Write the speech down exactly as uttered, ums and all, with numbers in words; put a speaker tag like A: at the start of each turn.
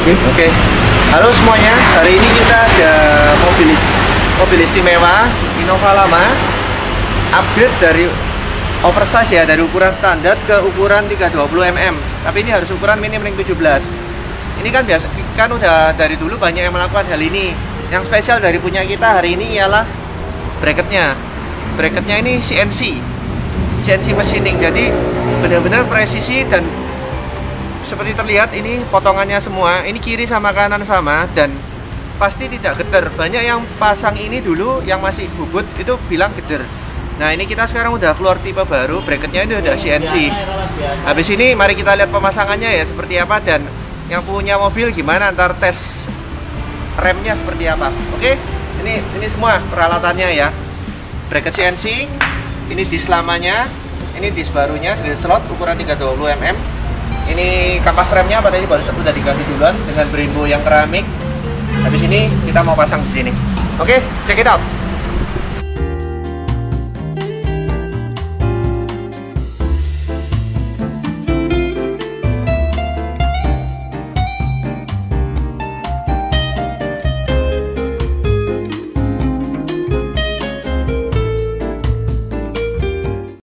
A: Oke.
B: Oke. Halo semuanya. Hari ini kita ada mobil mobil istimewa Innova lama, upgrade dari oversize ya, dari ukuran standar ke ukuran tiga ratus dua puluh milimeter. Tapi ini harus ukuran minim ring tujuh belas. Ini kan biasa kan udah dari dulu banyak yang melakukan hal ini. Yang spesial dari punya kita hari ini ialah bracketnya. Bracketnya ini C N C. C N C machining. Jadi benar-benar presisi dan seperti terlihat ini potongannya semua, ini kiri sama kanan sama dan pasti tidak geter. Banyak yang pasang ini dulu yang masih bubut itu bilang geter. Nah ini kita sekarang udah keluar tipe baru, bracketnya ini udah C N C. Habis ini mari kita lihat pemasangannya ya seperti apa, dan yang punya mobil gimana ntar tes remnya seperti apa. Oke, ini ini semua peralatannya ya. Bracket C N C, ini disk lamanya, ini disk barunya, drill slot ukuran tiga ratus dua puluh milimeter. Ini kampas remnya pada ini baru sudah diganti duluan dengan Brembo yang keramik. Habis ini kita mau pasang di sini. Oke, check it out.